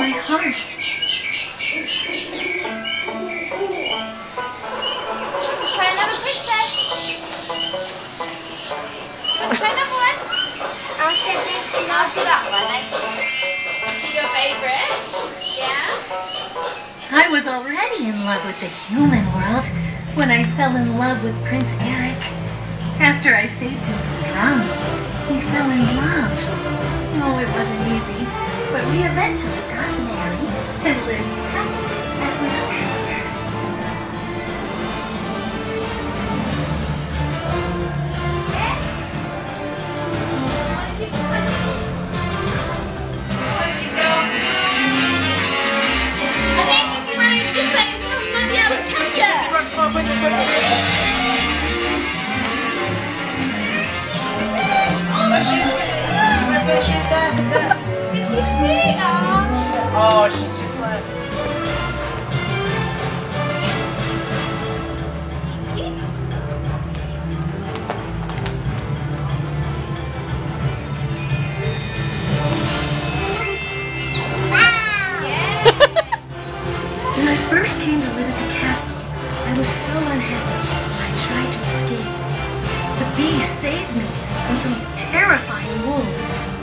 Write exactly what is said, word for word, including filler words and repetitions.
my heart. Try another princess. Do you want to try another one? I'll sit this and I'll do that one. Is she your favourite? Yeah? I was already in love with the human world when I fell in love with Prince Eric. After I saved him from drowning, we fell in love. Oh, it wasn't easy, but we eventually got married and lived happily ever after. I think if you run over this way, you might be able to catch her. Come on, quickly, quickly. There she is. Where, where she is there? There. Did you see? Oh. Oh, she's just left. When I first came to live at the castle, I was so unhappy. I tried to escape. The bees saved me from some terrifying wolves.